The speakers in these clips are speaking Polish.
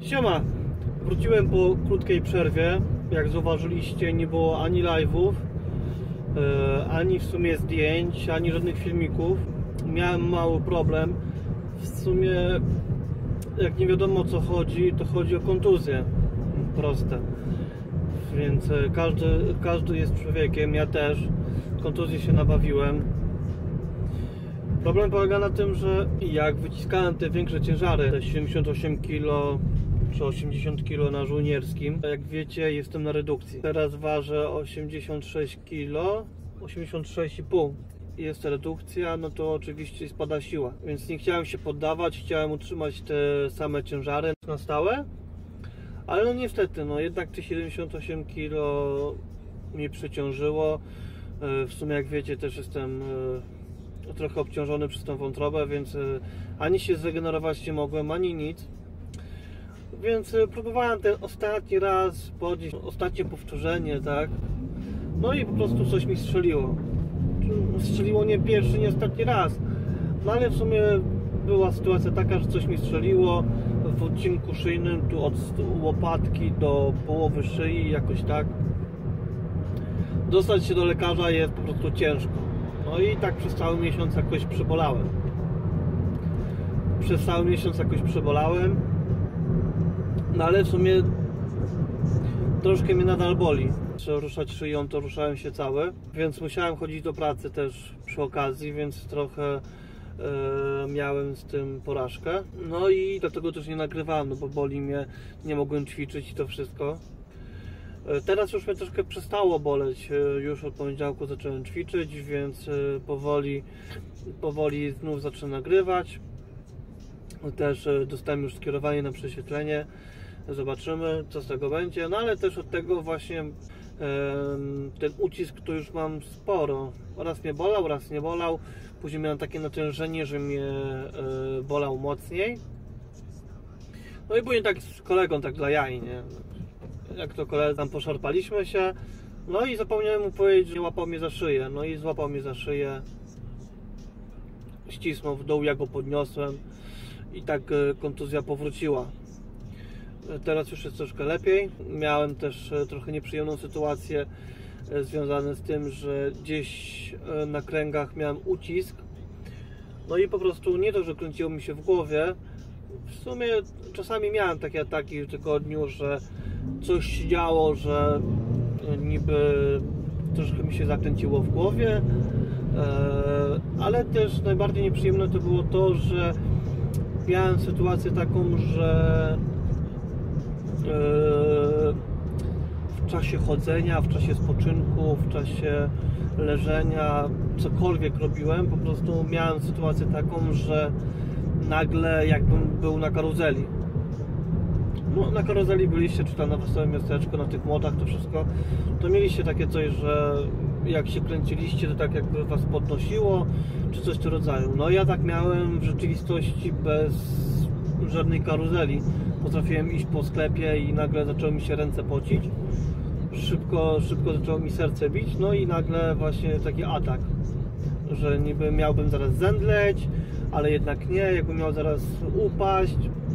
Siema! Wróciłem po krótkiej przerwie. Jak zauważyliście, nie było ani live'ów, ani w sumie zdjęć, ani żadnych filmików. Miałem mały problem. W sumie, jak nie wiadomo o co chodzi, to chodzi o kontuzję. Proste. Więc każdy jest człowiekiem, ja też. Kontuzji się nabawiłem. Problem polega na tym, że jak wyciskałem te większe ciężary, te 78 kg czy 80 kg na żołnierskim, jak wiecie, jestem na redukcji. Teraz ważę 86 kg, 86,5. Jest redukcja, no to oczywiście spada siła. Więc nie chciałem się poddawać, chciałem utrzymać te same ciężary na stałe. Ale no niestety, no jednak te 78 kg mnie przeciążyło. W sumie jak wiecie, też jestem trochę obciążony przez tą wątrobę, więc ani się zregenerować nie mogłem, ani nic. Więc próbowałem ten ostatni raz podnieść, ostatnie powtórzenie, tak? No i po prostu coś mi strzeliło. Strzeliło nie pierwszy, nie ostatni raz. No ale w sumie była sytuacja taka, że coś mi strzeliło w odcinku szyjnym, tu od łopatki do połowy szyi, jakoś tak. Dostać się do lekarza jest po prostu ciężko. No i tak przez cały miesiąc jakoś przebolałem. No ale w sumie troszkę mnie nadal boli. Trzeba ruszać szyją, to ruszałem się cały. Więc musiałem chodzić do pracy też przy okazji, więc trochę miałem z tym porażkę. No i dlatego też nie nagrywałem, no bo boli mnie, nie mogłem ćwiczyć i to wszystko. Teraz już mnie troszkę przestało boleć, już od poniedziałku zacząłem ćwiczyć, więc powoli znów zacznę nagrywać. Też dostałem już skierowanie na prześwietlenie, zobaczymy co z tego będzie, no ale też od tego właśnie ten ucisk to już mam sporo, raz mnie bolał, raz nie bolał, później miałem takie natężenie, że mnie bolał mocniej. No i później tak z kolegą, tak dla jaj, nie? Jak to koledzy tam poszarpaliśmy się, no i zapomniałem mu powiedzieć, że łapał mnie za szyję, no i złapał mnie za szyję, ścisnął w dół, ja go podniosłem i tak kontuzja powróciła. Teraz już jest troszkę lepiej. Miałem też trochę nieprzyjemną sytuację związaną z tym, że gdzieś na kręgach miałem ucisk, no i po prostu nie to, że kręciło mi się w głowie. W sumie czasami miałem takie ataki w tygodniu, że coś się działo, że niby troszkę mi się zakręciło w głowie, ale też najbardziej nieprzyjemne to było to, że miałem sytuację taką, że w czasie chodzenia, w czasie spoczynku, w czasie leżenia, cokolwiek robiłem, po prostu miałem sytuację taką, że nagle jakbym był na karuzeli. No, na karuzeli byliście, czy tam na Wesołym Miasteczku, na tych młotach, to wszystko, to mieliście takie coś, że jak się kręciliście, to tak jakby was podnosiło, czy coś w tym rodzaju. No ja tak miałem w rzeczywistości bez żadnej karuzeli. Potrafiłem iść po sklepie i nagle zaczęły mi się ręce pocić. Szybko zaczęło mi serce bić, no i nagle właśnie taki atak, że niby miałbym zaraz zemdleć, ale jednak nie, jakbym miał zaraz upaść,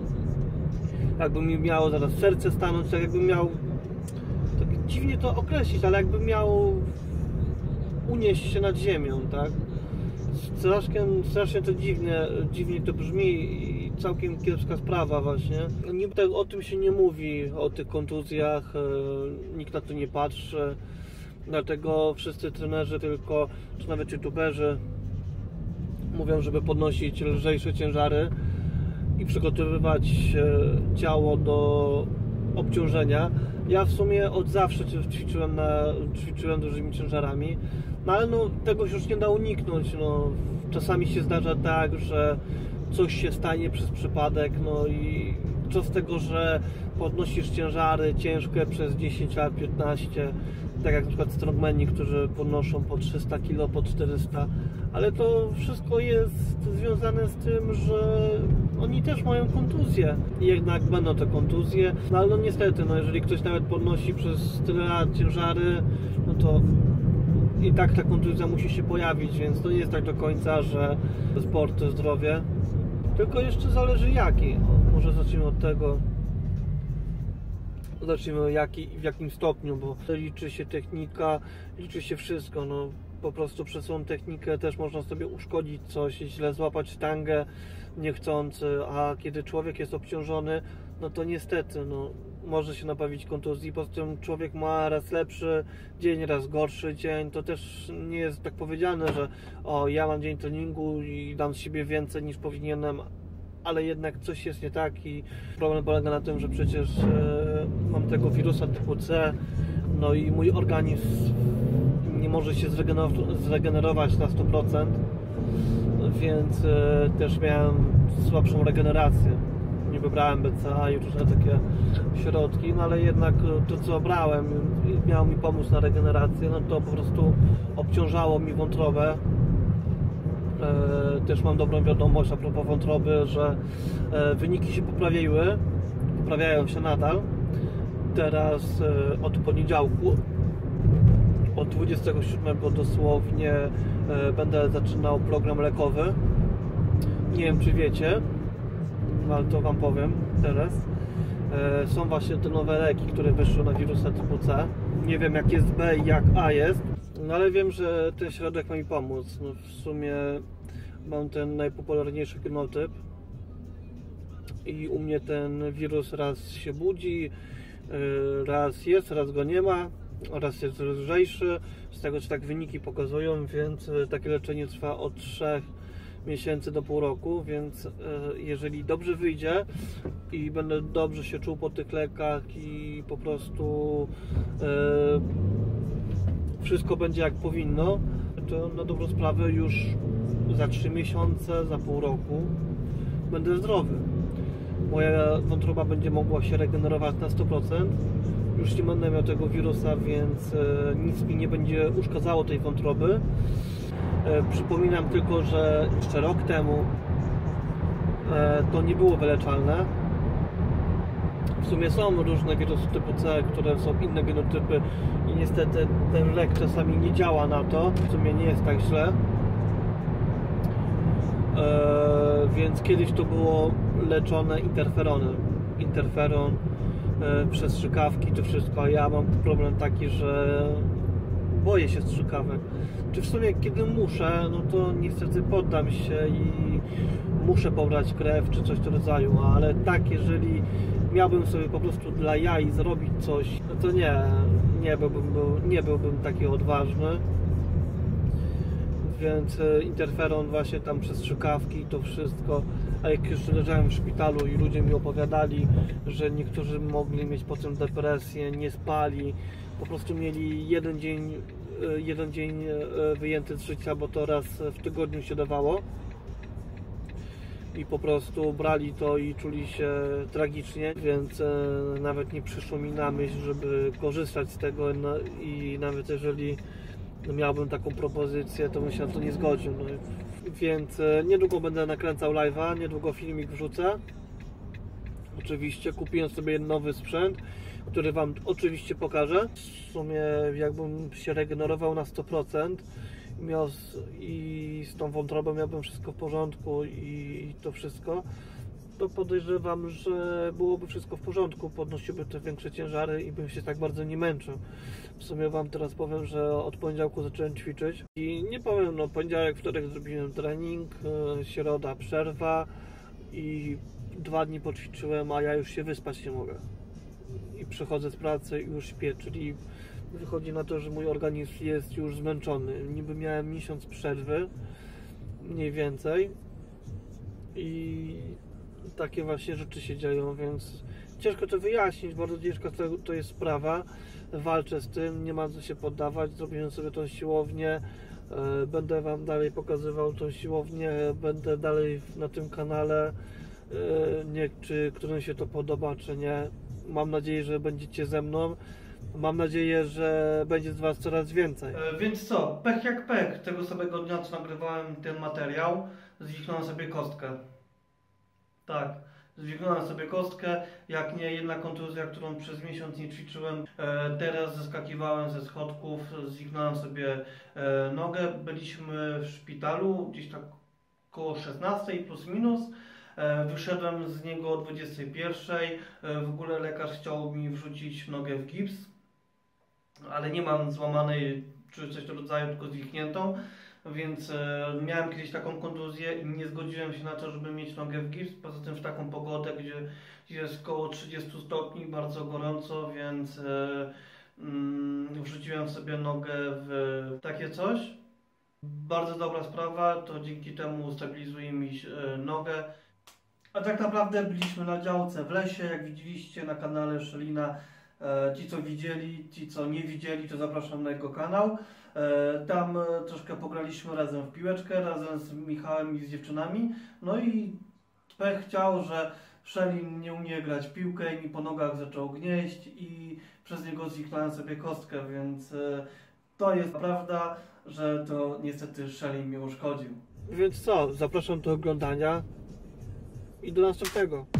jakbym mi miało zaraz serce stanąć, tak jakbym miał, tak dziwnie to określić, ale jakbym miał unieść się nad ziemią, tak? Strasznie to dziwnie to brzmi i całkiem kiepska sprawa właśnie. Niby tak o tym się nie mówi, o tych kontuzjach, nikt na to nie patrzy, dlatego wszyscy trenerzy tylko, czy nawet youtuberzy mówią, żeby podnosić lżejsze ciężary i przygotowywać ciało do obciążenia. Ja w sumie od zawsze ćwiczyłem dużymi ciężarami, no ale no, tego się już nie da uniknąć. No, czasami się zdarza tak, że coś się stanie przez przypadek, no i co z tego, że podnosisz ciężary ciężkie przez 10 lat, 15, tak jak na przykład strongmeni, którzy podnoszą po 300 kg, po 400, ale to wszystko jest związane z tym, że oni też mają kontuzje i jednak będą te kontuzje, no ale no niestety, no jeżeli ktoś nawet podnosi przez tyle lat ciężary, no to i tak ta kontuzja musi się pojawić, więc to nie jest tak do końca, że sport to zdrowie, tylko jeszcze zależy jaki. Może zacznijmy od tego. Zacznijmy w jakim stopniu, bo liczy się technika, liczy się wszystko. No, po prostu przez tą technikę też można sobie uszkodzić coś, źle złapać sztangę niechcący, a kiedy człowiek jest obciążony, no to niestety może się nabawić kontuzji. Poza tym człowiek ma raz lepszy dzień, raz gorszy dzień. To też nie jest tak powiedziane, że ja mam dzień treningu i dam z siebie więcej niż powinienem, ale jednak coś jest nie tak i problem polega na tym, że przecież mam tego wirusa typu C, no i mój organizm nie może się zregenerować na 100%, więc też miałem słabszą regenerację. Nie wybrałem BCA i różne takie środki, no ale jednak to, co brałem, miało mi pomóc na regenerację, no to po prostu obciążało mi wątrobę. Też mam dobrą wiadomość a propos wątroby, że wyniki się poprawiają się nadal. Teraz od poniedziałku, od 27 dosłownie będę zaczynał program lekowy. Nie wiem, czy wiecie, ale to wam powiem teraz. Są właśnie te nowe leki, które wyszły na wirusa typu C. Nie wiem, jak jest B i jak A jest, no ale wiem, że ten środek ma mi pomóc. No, w sumie mam ten najpopularniejszy genotyp i u mnie ten wirus raz się budzi, raz jest, raz go nie ma, raz jest lżejszy. Z tego, czy tak wyniki pokazują, więc takie leczenie trwa od 3 miesięcy do pół roku, więc jeżeli dobrze wyjdzie i będę dobrze się czuł po tych lekach i po prostu wszystko będzie jak powinno, to na dobrą sprawę już za 3 miesiące, za pół roku będę zdrowy. Moja wątroba będzie mogła się regenerować na 100%. Już nie będę miał tego wirusa, więc nic mi nie będzie uszkadzało tej wątroby. Przypominam tylko, że jeszcze rok temu to nie było wyleczalne. W sumie są różne wirusy typu C, które są inne genotypy i niestety ten lek czasami nie działa na to. W sumie nie jest tak źle. Więc kiedyś to było leczone interferon przez strzykawki, to wszystko, a ja mam problem taki, że boję się strzykawek. Czy w sumie kiedy muszę, no to niestety poddam się i muszę pobrać krew czy coś w tym rodzaju, ale tak, jeżeli miałbym sobie po prostu dla jaj zrobić coś, no to nie byłbym taki odważny. Więc interferon właśnie tam przez strzykawki i to wszystko, a jak już leżałem w szpitalu i ludzie mi opowiadali, że niektórzy mogli mieć potem depresję, nie spali, po prostu mieli jeden dzień wyjęty z życia, bo to raz w tygodniu się dawało i po prostu brali to i czuli się tragicznie, więc nawet nie przyszło mi na myśl, żeby korzystać z tego i nawet jeżeli miałbym taką propozycję, to bym się na to nie zgodził. No, więc niedługo będę nakręcał live'a, niedługo filmik wrzucę. Oczywiście kupiłem sobie nowy sprzęt, który wam oczywiście pokażę. W sumie jakbym się regenerował na 100% i z tą wątrobą miałbym wszystko w porządku i to wszystko, to podejrzewam, że byłoby wszystko w porządku, podnosiłby te większe ciężary i bym się tak bardzo nie męczył. W sumie wam teraz powiem, że od poniedziałku zacząłem ćwiczyć i nie powiem, poniedziałek, wtorek zrobiłem trening, środa przerwa i 2 dni poćwiczyłem, a ja już się wyspać nie mogę. I przychodzę z pracy i już śpię, czyli wychodzi na to, że mój organizm jest już zmęczony. Niby miałem miesiąc przerwy, mniej więcej, i takie właśnie rzeczy się dzieją, więc ciężko to wyjaśnić, bardzo ciężka to jest sprawa. Walczę z tym, nie ma co się poddawać, zrobiłem sobie tą siłownię, będę wam dalej pokazywał tą siłownię, będę dalej na tym kanale, czy którym się to podoba, czy nie. Mam nadzieję, że będziecie ze mną. Mam nadzieję, że będzie z was coraz więcej. Więc co, pech jak pech. Tego samego dnia, co nagrywałem ten materiał, zwichnąłem sobie kostkę. Tak, zwichnąłem sobie kostkę, jak nie jedna kontuzja, którą przez miesiąc nie ćwiczyłem. Teraz zeskakiwałem ze schodków, zwichnąłem sobie nogę. Byliśmy w szpitalu gdzieś tak koło 16 plus minus. Wyszedłem z niego o 21. W ogóle lekarz chciał mi wrzucić nogę w gips, ale nie mam złamanej czy coś w rodzaju, tylko zwichniętą. Więc miałem kiedyś taką kontuzję i nie zgodziłem się na to, żeby mieć nogę w gips. Poza tym w taką pogodę, gdzie jest około 30 stopni, bardzo gorąco, więc wrzuciłem sobie nogę w takie coś. Bardzo dobra sprawa, to dzięki temu stabilizuje mi nogę. A tak naprawdę byliśmy na działce w lesie, jak widzieliście na kanale Szelina. Ci co widzieli, ci co nie widzieli, to zapraszam na jego kanał. Tam troszkę pograliśmy razem w piłeczkę, razem z Michałem i z dziewczynami. No i pech chciał, że Szelin nie umie grać w piłkę i mi po nogach zaczął gnieść i przez niego zwichnąłem sobie kostkę, więc to jest prawda, że to niestety Szelin mnie uszkodził. Więc co, zapraszam do oglądania i do następnego.